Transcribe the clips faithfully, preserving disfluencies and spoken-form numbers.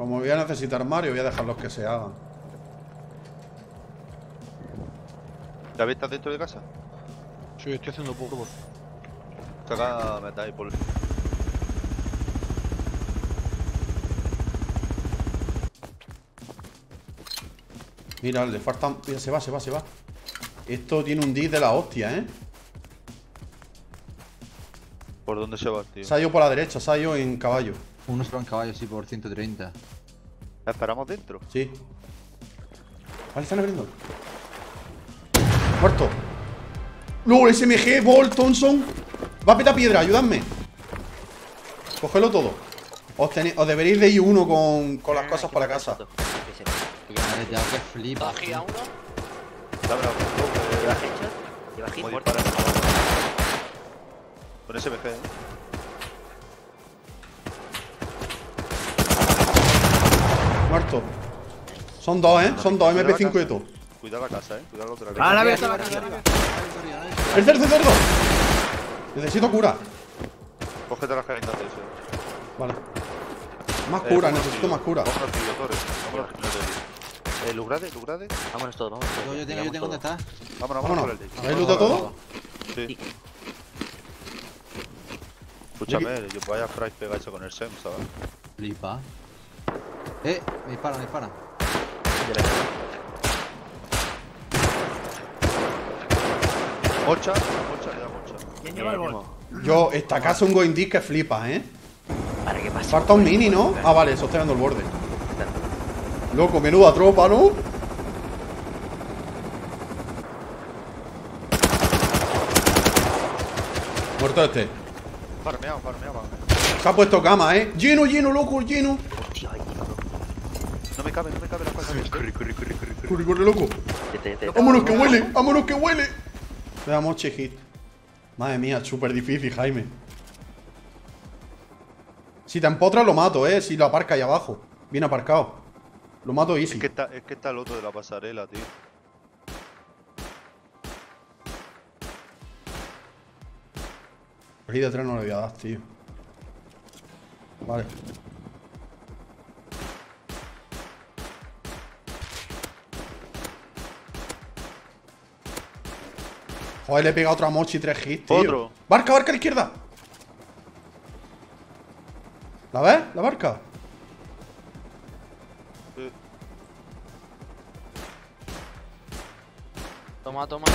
Como voy a necesitar Mario, voy a dejar los que se hagan. ¿David estás dentro de casa? Sí, estoy haciendo polvo. Saca metal y polvo. Mira, le faltan... Mira, se va, se va, se va. Esto tiene un dis de la hostia, ¿eh? ¿Por dónde se va, tío? Se ha ido por la derecha, se ha ido en caballo. Uno se va en caballo, sí, por ciento treinta. ¿La esperamos dentro? Sí. Vale, están abriendo. Muerto. Luego el S M G, Bolt, Thompson. Va a petar piedra, ayudadme. Cógelo todo. Os, tenéis, os deberéis de ir uno con, con las cosas para la casa. Ya que flipa. Bajé a uno. Dame la foto. Lleva headshot. Lleva hit. Como Muerto. dispara. Con S M G, eh. Muerto. Son dos, ¿eh? Son dos, M P cinco de todo. Cuidado la casa, eh. Cuidado la otra. Ah, la veo, Arriba, estaba arriba, arriba. arriba. ¡El cerdo, el cerdo! Necesito cura. Cógete las cajitas de eso. Vale. Más cura, necesito más cura. Vámonos, tío, Torres. Vámonos, tío. Eh, Lugrade, Lugrade. Vámonos todos, vamos. Yo, yo tengo, yo tengo, ¿dónde está? Vámonos, vámonos Vámonos. por el de. ¿Habéis lutado todo? Sí. Escúchame, yo vaya a fry pegarse con el SEM, ¿sabes? Flipa. Eh, me disparan, me disparan. Mocha, mocha, le da mocha. ¿Quién lleva el bol? Yo, esta casa un going disc que flipa, ¿eh? Para que pase. Falta un mini, ¿no? Ah, vale, eso está dando el borde. Loco, menuda tropa, ¿no? Muerto este. Farmeado, farmeado. Se ha puesto cama, ¿eh? Lleno, lleno, loco, lleno. Hostia, ahí, No me cabe, no me cabe la cosa. Corre, corre, corre, corre. Corre, corre, loco. Te, te, te. Vámonos que huele, vámonos que huele. Le damos che hit. Madre mía, súper difícil, Jaime. Si te empotras lo mato, eh. Si lo aparca ahí abajo. Bien aparcado. Lo mato easy. Es que está, es que está el otro de la pasarela, tío. Aquí detrás no le voy a dar, tío. Vale. Joder, le he pegado otra mochi y tres hits, tío. Otro. Barca, barca a la izquierda. ¿La ves? ¿La barca? Sí. Toma, toma.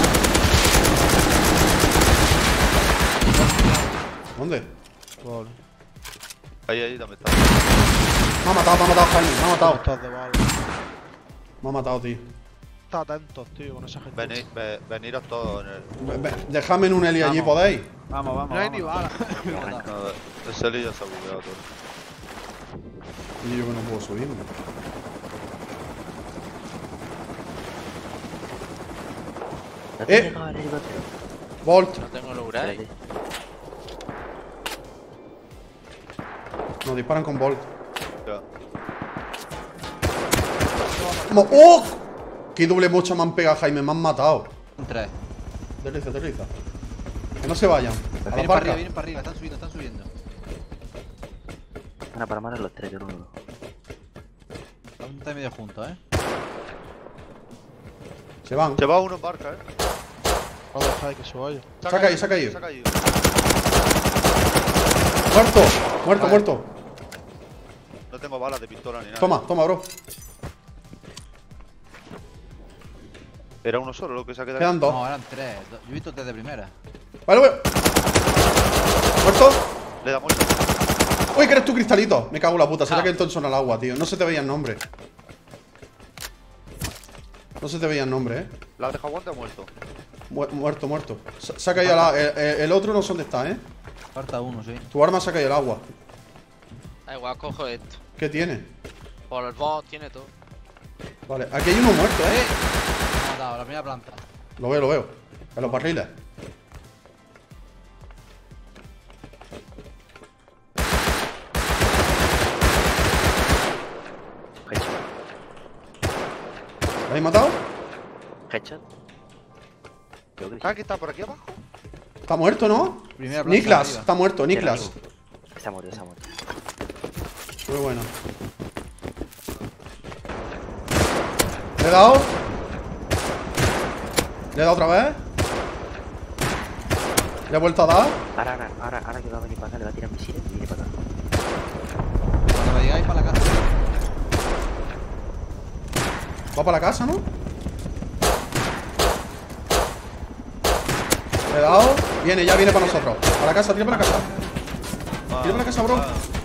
¿Dónde? Vale. Ahí, ahí, también está. Me ha matado, me ha matado, Jaime. Me ha matado. Estás de bala. Me ha matado, tío. Está atentos, tío, con esa gente. Venid, ve, veniros todos en el. Ve- ve- Dejadme en un heli allí, Vamos. ¿podéis? Vamos, vamos. No hay ni vamos. bala. No, ese lío se ha bugueado todo. Y yo que no puedo subirme. ¿No te Eh. llegaba el helicóptero? Volt. No tengo lograr. Nos disparan con Volt. Ya. Mo- ¡Oh! ¡Qué doble mocha me han pegado, Jaime! Me han matado. Un tres. Aterriza, aterriza. Que no se vayan. A la Vienen para barca. arriba, vienen para arriba, están subiendo, están subiendo. Van a para manos los tres, yo no uno. Están medio juntos, eh. Se van. Se va uno en barca, eh. Vamos a dejar que se vaya. Saca ahí, saca ahí. Saca ahí. Muerto. Muerto, Vale. muerto. No tengo balas de pistola ni nada. Toma, toma, bro. Era uno solo lo que se ha quedado. Quedan dos. No, eran tres. Do- Yo he visto tres de primera. Vale, vale. Muerto. Le da muerto. Uy, que eres tú, Cristalito. Me cago en la puta. Será Ah. que el Thompson al agua, tío. No se te veía el nombre. No se te veía el nombre, eh. ¿La has dejado guante o muerto? Mu- muerto, muerto. Sa- Saca ahí al agua. El, el- el otro no sé dónde está, eh. Falta uno, sí. Tu arma saca ahí el agua. Da igual, cojo esto. ¿Qué tiene? Por el bot tiene todo. Vale, aquí hay uno muerto, eh. Me ha matado, la primera planta. Lo veo, lo veo. En los barriles. Headshot. ¿Lo habéis matado? Headshot. Creo que sí. Ah, que está por aquí abajo. Está muerto, ¿no? Primera planta Niklas, arriba. está muerto, Niklas. Se ha muerto, se ha muerto. Muy bueno. Le he dado. Le he dado otra vez. Le he vuelto a dar. Ahora, ahora, ahora, ahora que va a venir para acá, le va a tirar misiles y viene para acá. Cuando me digáis para la casa. Va para la casa, ¿no? Le he dado. Viene, ya viene para nosotros. Para la casa, tira para la casa. Tira para la casa, bro.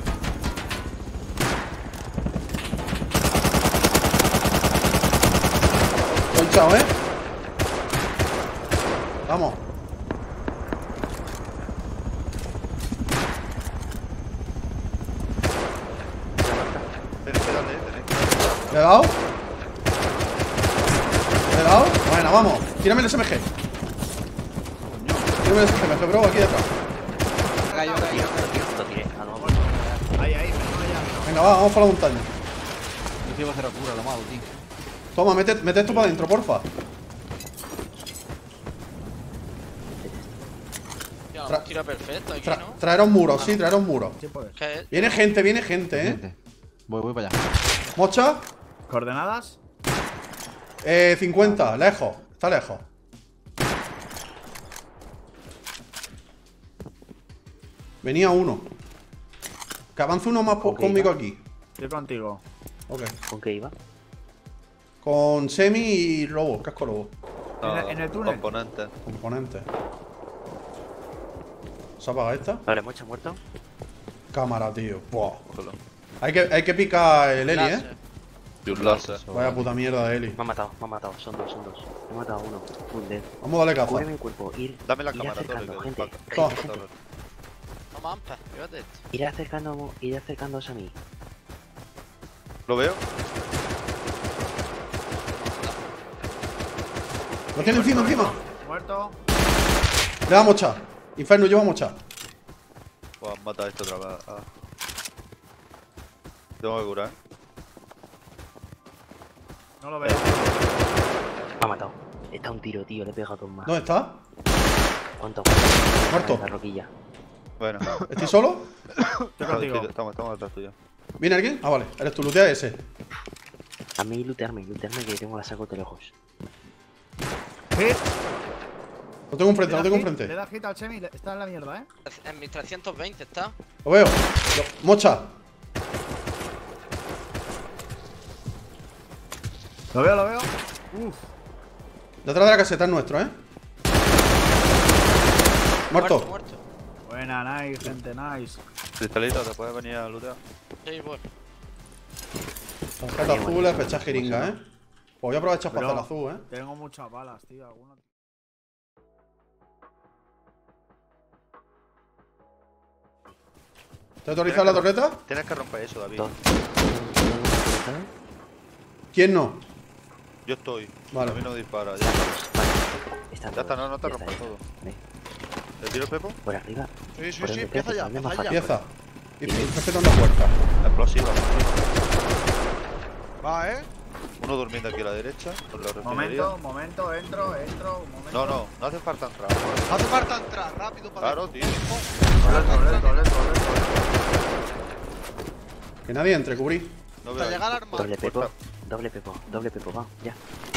Lo he hinchado, ¿eh? Vamos. Tenéis que darle, tenéis que darle. ¿Le he dado? ¿Le he dado? Bueno, vamos. Tírame el S M G. Tírame el S M G, bro, aquí detrás. Cayó, cayó. Lo tiré, a lo mejor. Ahí, ahí, pero ya. Venga, va, vamos por la montaña. Yo te iba a hacer cura, lo malo, tío. Toma, mete, mete esto para adentro, porfa. Tío, Tra- tira perfecto aquí, Tra ¿no? traeros muros, sí, traeros muros. Sí, pues. ¿Qué? Viene gente, viene gente, eh. Gente. Voy, voy para allá. Mocha, ¿Coordenadas? eh, cincuenta, lejos. Está lejos. Venía uno. Que avance uno más po- Ok, conmigo va. aquí. Estoy contigo. Ok. ¿Con qué iba? Con Semi y Lobo, casco Lobo. En el- en el túnel. Componente. Componente. ¿Se apaga esta? Vale, Mocha muerto. Cámara, tío. Buah. Cógelo. Hay que, hay que picar el Eli, Láser. eh. Y un láser. Vaya puta mierda de Eli. Me ha matado, me ha matado. Son dos, son dos. Me ha matado uno. Un dead. Vamos a darle caza. Cúbreme el cuerpo. Ir, Dame la ir cámara, Torre, acercando, que gente. falta. Toma. Gente, gente. No mames, fíjate. Ir acercando, ir acercándose a mí. ¿Lo veo? Lo tiene encima, encima. Muerto. Le da mocha. Inferno, lleva mocha. Pues han matado a este otra vez. Ah. Tengo que curar. No lo veo. Me ha matado. Está un tiro, tío. Le he pegado dos más. ¿Dónde está? ¿Cuánto? Muerto. En la roquilla. Bueno. ¿Estoy solo? Estoy contigo. Estamos, estamos detrás tuyo. ¿Viene alguien? Ah, vale. Eres tú, lootea ese. A mí lootearme, lootearme que tengo la saco de lejos. Hit. Lo tengo enfrente, Le lo da tengo hit, Le enfrente. da hit al Chemi. le- Está en la mierda, eh. En mis trescientos veinte está. Lo veo. Lo- Mocha. Lo veo, lo veo. Uf. Detrás de la caseta es nuestro, ¿eh? Muerto. Muerto. Buena, nice, gente, nice. Cristalito, ¿te puedes venir a lootear? Sí, voy. Tarjeta azul, es fecha jeringa, ¿eh? Pues voy a aprovechar para Bro. hacer azul, ¿eh? Tengo muchas balas, tío. Alguno... ¿Te autorizado la torreta? Tienes que romper eso, David. Dos. ¿Quién no? Yo estoy. Vale. A mí no dispara. Ya, Están ya está, no, todos. no te Ya está, rompas ya todo. está. Ve, ¿Le tiro Pepo? por arriba. Sí, sí, ¿Por sí, dónde? empieza ya, ¿Dónde empieza más ya. Empieza. Y Sí. respetando la puerta. Explosiva. Va, eh. Uno durmiendo aquí a la derecha. Con la refinería. Momento, momento, entro, entro. Un momento. No, no, no hace falta entrar. Hace falta entrar rápido para Claro, tío. Lento, lento, lento, lento. Que nadie entre, cubrí. No hasta veo. llegar al arma. Doble pepo. Puerta. Doble pepo. Doble pepo. Va, ya.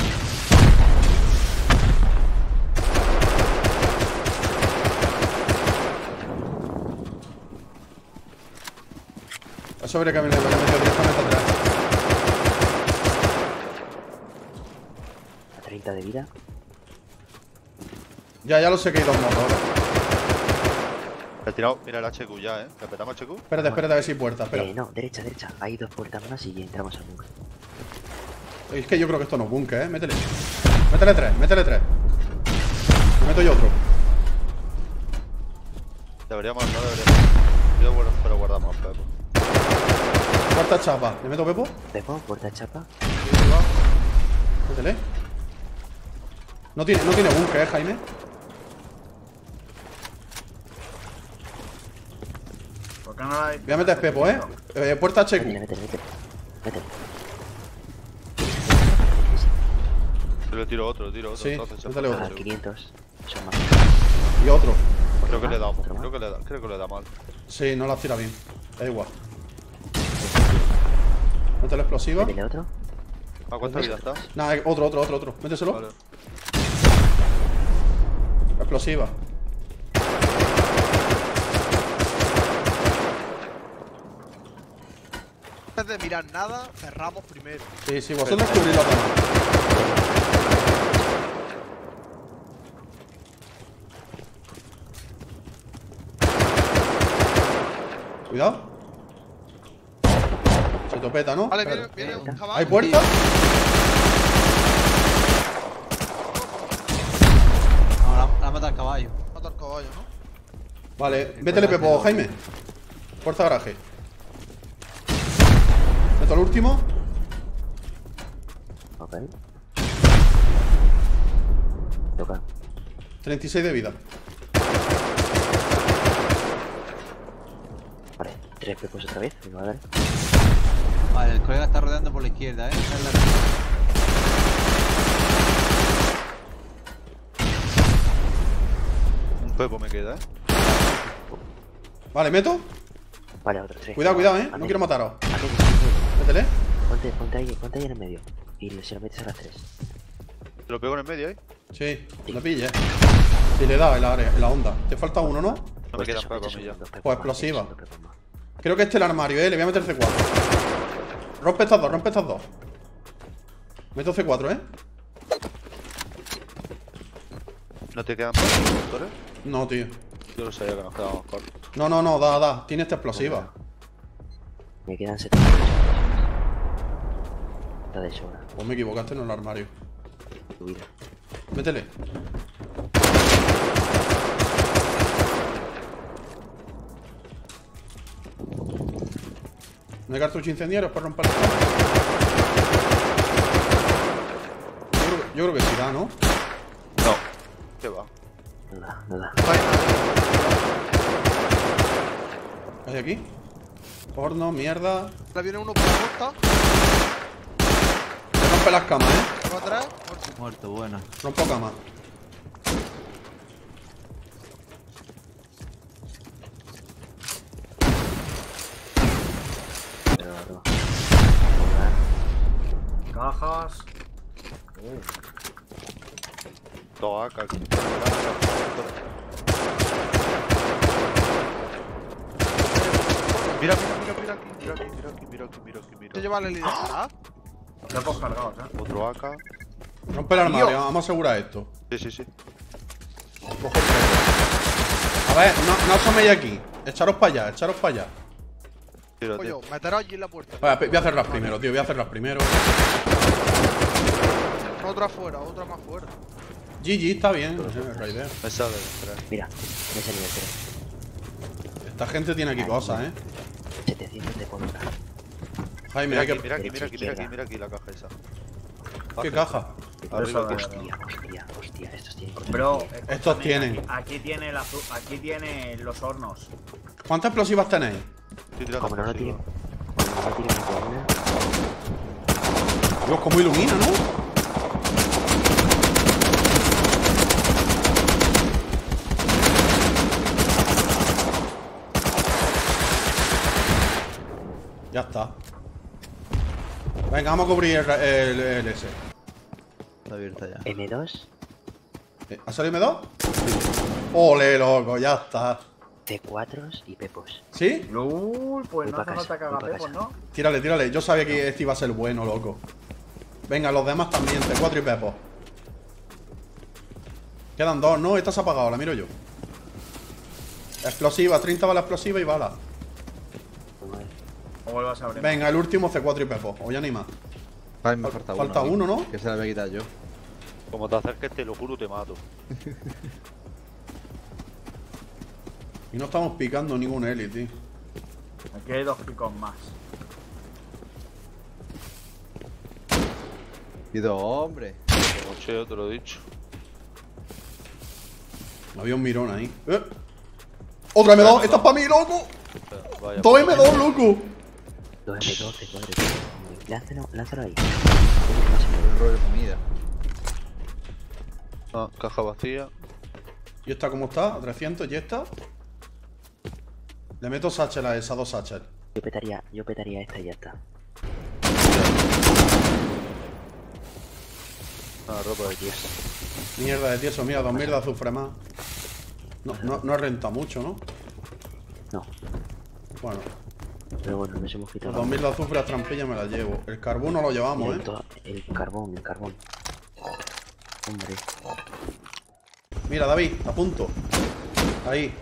Eso veré que me lo he metido directamente atrás. A treinta de vida. Ya, ya lo sé que hay dos modos ahora. He tirado. Mira el H Q ya, ¿eh? ¿Respetamos H Q? Espérate, espérate a ver si hay puerta. Espera. Eh, no, derecha, derecha. Hay dos puertas más y entramos al búnker. Es que yo creo que esto no es búnker, ¿eh? Métele. Métele tres, métele tres. Me meto yo otro. Deberíamos, no deberíamos. Yo, bueno, pero guardamos Pepo. Cuarta chapa. ¿Le meto Pepo? Pepo, puerta chapa. Métele. No tiene, no tiene búnker, ¿eh, Jaime? ¿Por qué no la hay? Voy a meter Pepo, ¿eh? eh puerta H Métele, Q. métele, métele. Métele. Yo le tiro otro, le tiro otro. Sí, entonces, se métele pone otro. A H Q. quinientos. Son más. Y otro. Creo que le damos. Otro más. Creo que le da, creo que le da mal. Sí, no la tira bien. Da igual. Métele explosiva. Métele otro. ¿A cuánta vida está? Nada, eh, otro, otro, otro, otro. Méteselo. Vale. Explosiva. Antes de mirar nada, cerramos primero. Sí, sí, vosotros cubrís los demás. Cuidado. Se topeta, ¿no? Vale, viene, Espérate. viene un caballo. ¿Hay puerta? No, la, la mata el caballo. Mata al caballo, ¿no? Vale, métele Pepo, Jaime. Fuerza garaje. Meto el último. Ok. Toca. treinta y seis de vida. Vale, tres pepos otra vez. Venga, dale. Vale, el colega está rodeando por la izquierda, eh. Esa es la- Un pepo me queda, eh. Vale, meto. Vale, otro tres. Cuidado, cuidado, eh. A No mí. quiero mataros. A mí, a mí. Métele. Ponte, ponte ahí, ponte ahí en el medio. Y se lo metes a las tres. Te lo pego en el medio, eh. Sí, lo pilles. Si le da en la área, en la onda. Te falta uno, ¿no? No me quedan pepos a mí ya. Pues explosiva. Creo que este es el armario, eh. Le voy a meter C cuatro. Rompe estas dos, rompe estas dos. Meto C cuatro, eh. ¿No te quedan pepos, doctores? No, tío. Yo lo sabía que nos quedábamos cortos. No, no, no, da, da. Tiene esta explosiva. Me quedan setenta. Está de sobra. Pues me equivocaste en el armario. Tu vida. Métele. ¿No hay cartucho incendiario para romper la cámara? Yo creo, que- yo creo que sí da, ¿no? No. ¿Qué va? No da, no da. ¿Hay aquí? Horno, mierda. Ahora viene uno por la costa. Rompe las camas, ¿eh? Uno atrás. muerto. Muerto, buena. Rompo camas. Pero no. Cajas. Todo acá. Mira, mira, mira, mira aquí, mira aquí, mira aquí, mira aquí, mira aquí, mira. Se lleva la línea. Cepos cargados, eh. Otro A K. Rompe el armario, vamos a asegurar esto. Sí, sí, sí. Cojo el perro. A ver, no, no asoméis aquí. Echaros para allá, echaros para allá. Tírate. Pollo, meteros allí en la puerta. Vale, voy a hacerlas primero, tío. Voy a hacerlas primero. Otra afuera, otra más fuera. G G está bien, eh, Raider. Me sale de entrar. Mira, me he salido tres. Esta gente tiene aquí cosas, eh. setecientos de por hora. Jaime, Mira hay aquí, que. mira aquí, mira derecha, aquí, mira aquí, izquierda. mira aquí la caja esa. ¿Qué Baja. caja? Arriba, Eso, tío. Hostia, hostia, hostia. Estos tienen cosas. Bro, tío. escúchame, Estos tienen. Aquí, aquí tiene el azul, aquí tiene los hornos. ¿Cuántas explosivas tenéis? Estoy tirando Como no lo tiren. explosivos. Como no lo tiren ni por una. Dios, como ilumina, ¿no? Ya está. Venga, vamos a cubrir el, el, el ese. Está abierta ya. M dos, Eh, ¿Ha salido M dos? Ole, loco, ya está. C cuatro y pepos. ¿Sí? Uy, pues Voy no hace pa' casa, falta que haga voy pa' pepos, casa. ¿no? Tírale, tírale. Yo sabía que este iba a ser bueno, loco. Venga, los demás también. C cuatro y pepos. Quedan dos, ¿no? Esta se ha apagado, la miro yo. Explosiva, treinta balas explosivas y balas. O vuelvas a abrir. Venga, el último C cuatro y pepos. O ya ni más. Ay, me Fal- falta, falta uno. uno, aquí, ¿no? Que se la voy a quitar yo. Como te acerques, te lo juro, te mato. Y no estamos picando ningún elite, tío. Aquí hay dos picos más. Y dos, hombre. Como cheo, te lo he dicho. Había un mirón ahí. ¡Eh! ¡Otra M dos! ¡Esta es para mí, loco! Vaya. ¡Dos M dos, loco! dos M dos, C cuatro. Lánzalo, lánzalo ahí. Un rollo de comida. Ah, caja vacía. ¿Y esta cómo está? trescientos, ¿y esta? Le meto satchel a esa, dos satchel. Yo petaría, yo petaría esta y ya está. Ah, ropa de tieso. Mierda de tieso, mira, dos mil de azufre más. No, no, no renta mucho, ¿no? No, Bueno, pero bueno, nos hemos los quitado. dos mil de azufre a trampilla me las llevo. El carbón no lo llevamos, Mira, ¿eh? to- el carbón, el carbón. Hombre. Mira, David, a punto. Ahí.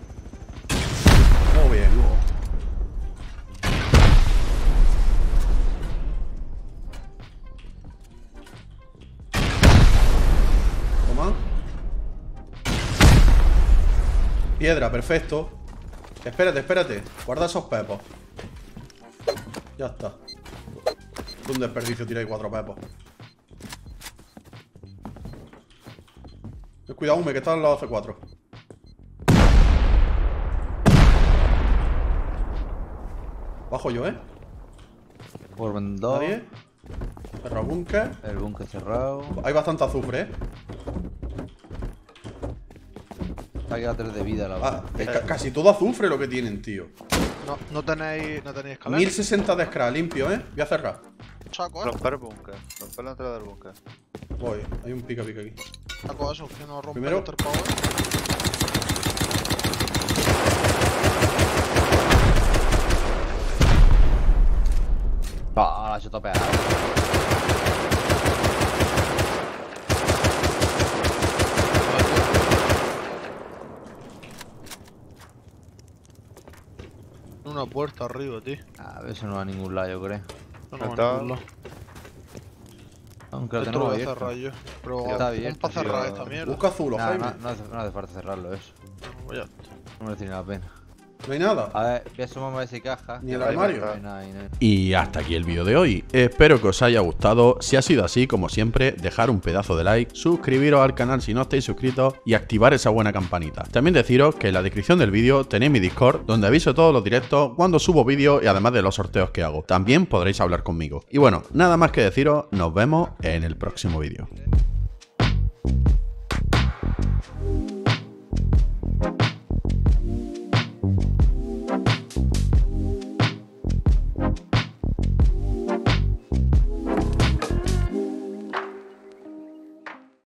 Muy bien. Toma. Piedra, perfecto. Espérate, espérate. Guarda esos pepos. Ya está. Un desperdicio, tiráis cuatro pepos. Cuidado, Ume, que está al lado de C cuatro. Bajo yo, ¿eh? Urban dos. Nadie. Cerra búnker. El búnker cerrado. Hay bastante azufre, ¿eh? Ha quedado tres de vida la Ah, verdad. es ca- casi todo azufre lo que tienen, tío. No, no tenéis, no tenéis escalera. mil sesenta de scrap, limpio, ¿eh? Voy a cerrar. Saco, eh. Romper el búnker. Romper la entrada del búnker. Voy, hay un pica pica aquí. Saco eso, que no rompe Primero. el power. Ah, la he hecho pegada. Una puerta arriba, tío. A ver, eso no va a ningún lado, yo creo. No, no, Está- a ningún lado. Aunque lo Esto lo tenemos voy a abierto. cerrar yo. Pero Está pon abierto, para cerrar tío. esta mierda. Busca azul, Nah, Jaime. no, no hace, no hace falta cerrarlo eso. No, ya. No merece ni la pena. No hay nada. A ver, voy a asomarme a ver si hay caja. Ni el No hay armario. nada, no hay nada. Y hasta aquí el vídeo de hoy. Espero que os haya gustado. Si ha sido así, como siempre, dejar un pedazo de like, suscribiros al canal si no estáis suscritos y activar esa buena campanita. También deciros que en la descripción del vídeo tenéis mi Discord, donde aviso todos los directos cuando subo vídeos y además de los sorteos que hago. También podréis hablar conmigo. Y bueno, nada más que deciros, nos vemos en el próximo vídeo.